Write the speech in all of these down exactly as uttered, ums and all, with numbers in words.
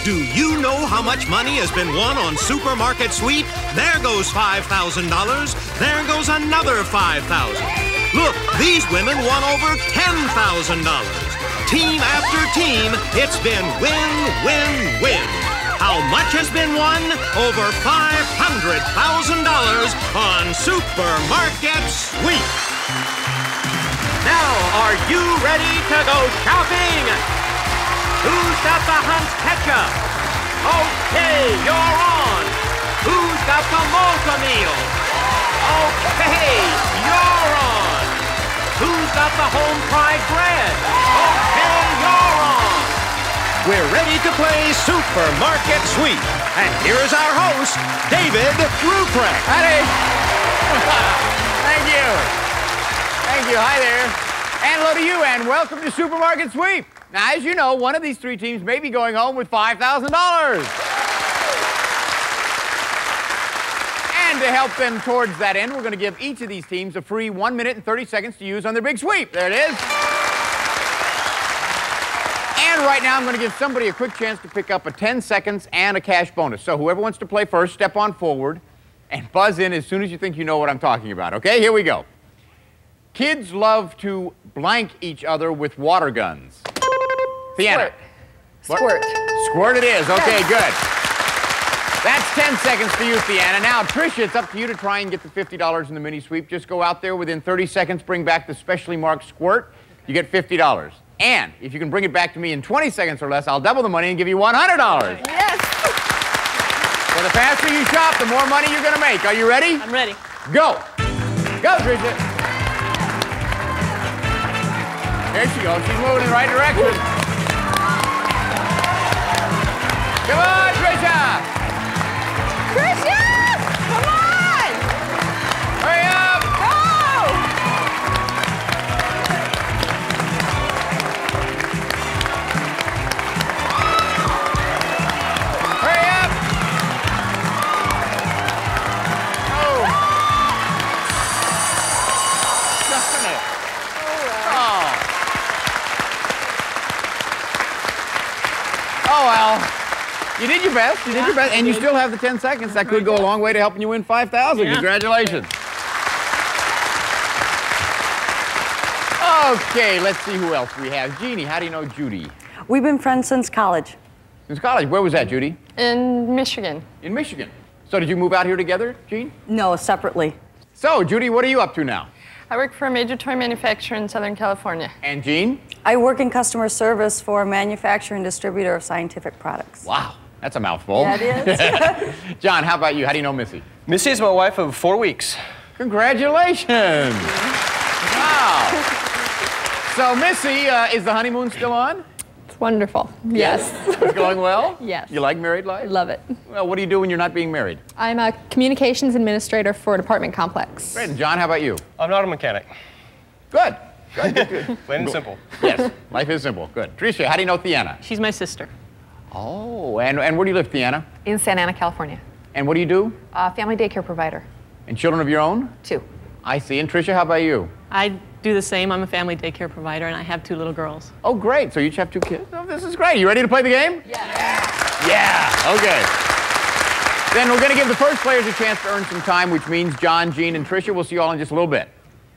Do you know how much money has been won on Supermarket Sweep? There goes five thousand dollars. There goes another five thousand dollars. Look, these women won over ten thousand dollars. Team after team, it's been win, win, win. How much has been won? Over five hundred thousand dollars on Supermarket Sweep. Now, are you ready to go shopping? Who's got the Hunt's ketchup? Okay, you're on. Who's got the Multi-Meal? Okay, you're on. Who's got the Home Fried Bread? Okay, you're on. We're ready to play Supermarket Sweep. And here is our host, David Ruprecht. Howdy. Thank you. Thank you. Hi there. And hello to you, and welcome to Supermarket Sweep. Now, as you know, one of these three teams may be going home with five thousand dollars. And to help them towards that end, we're going to give each of these teams a free one minute and thirty seconds to use on their big sweep. There it is. And right now, I'm going to give somebody a quick chance to pick up a ten seconds and a cash bonus. So whoever wants to play first, step on forward and buzz in as soon as you think you know what I'm talking about. Okay, here we go. Kids love to blank each other with water guns. Theana. Squirt. Squirt. Squirt it is. Okay, good. That's ten seconds for you, Theana. Now, Tricia, it's up to you to try and get the fifty dollars in the mini sweep. Just go out there within thirty seconds, bring back the specially marked squirt. You get fifty dollars. And if you can bring it back to me in twenty seconds or less, I'll double the money and give you one hundred dollars. Yes. So the faster you shop, the more money you're going to make. Are you ready? I'm ready. Go. Go, Tricia. There she goes. She's moving in the right direction. Come on, Tricia! Tricia! Come on! Hurry up! Go! Hurry up! Oh! Darn it. Oh. Oh, well. You did your best. You did Yeah, your best. And I you did. still have the ten seconds. That could go a long way to helping you win five thousand dollars. Yeah. Congratulations. Okay, let's see who else we have. Jeannie, how do you know Judy? We've been friends since college. Since college. Where was that, Judy? In Michigan. In Michigan. So did you move out here together, Jean? No, separately. So, Judy, what are you up to now? I work for a major toy manufacturer in Southern California. And Jean? I work in customer service for a manufacturer and distributor of scientific products. Wow, that's a mouthful. Yeah, it is. John, how about you? How do you know Missy? Missy is my wife of four weeks. Congratulations. Wow. So, Missy, uh, is the honeymoon still on? It's wonderful. Yes. It's going well? Yes. You like married life? Love it. Well, what do you do when you're not being married? I'm a communications administrator for an apartment complex. Great. And John, how about you? I'm not a mechanic. Good. Good, good, good. Plain and simple. Yes, life is simple. Good. Tricia, how do you know Theana? She's my sister. Oh, and, and where do you live, Theana? In Santa Ana, California. And what do you do? Uh, family daycare provider. And children of your own? Two. I see. And Tricia, how about you? I do the same. I'm a family daycare provider, and I have two little girls. Oh, great. So you each have two kids? Oh, this is great. You ready to play the game? Yeah. Yeah. Okay. Then we're going to give the first players a chance to earn some time, which means John, Jean, and Tricia. We'll see you all in just a little bit.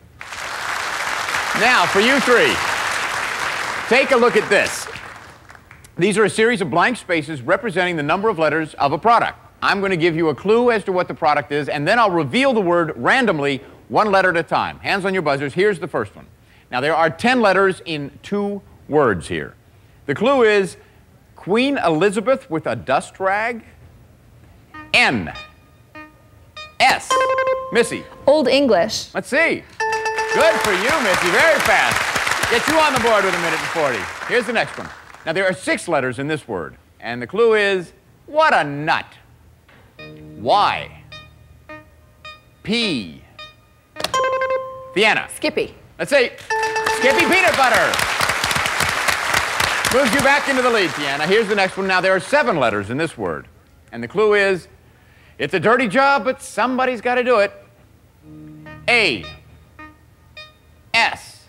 Now, for you three, take a look at this. These are a series of blank spaces representing the number of letters of a product. I'm going to give you a clue as to what the product is, and then I'll reveal the word randomly, one letter at a time. Hands on your buzzers. Here's the first one. Now, there are ten letters in two words here. The clue is Queen Elizabeth with a dust rag. N. S. Missy. Old English. Let's see. Good for you, Missy. Very fast. Get you on the board with a minute and forty. Here's the next one. Now, there are six letters in this word, and the clue is, what a nut. Y. P. Theana. Skippy. Let's see. Skippy peanut butter. Moves you back into the lead, Theana. Here's the next one. Now, there are seven letters in this word, and the clue is, it's a dirty job, but somebody's got to do it. A. S.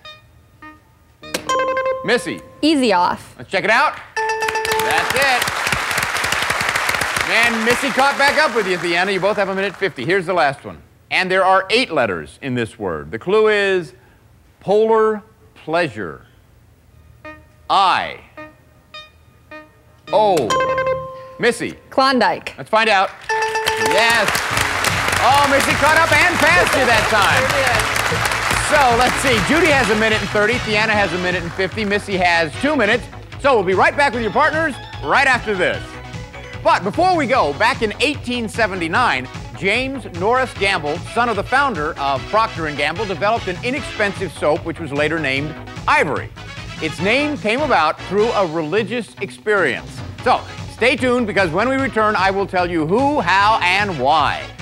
Missy. Easy off. Let's check it out. That's it. And Missy caught back up with you, Theana. You both have a minute fifty. Here's the last one. And there are eight letters in this word. The clue is polar pleasure. I. O. Missy. Klondike. Let's find out. Yes. Oh, Missy caught up and passed you that time. So let's see. Judy has a minute and thirty. Theana has a minute and fifty. Missy has two minutes. So we'll be right back with your partners right after this. But before we go, back in eighteen seventy-nine, James Norris Gamble, son of the founder of Procter and Gamble, developed an inexpensive soap which was later named Ivory. Its name came about through a religious experience. So stay tuned, because when we return, I will tell you who, how, and why.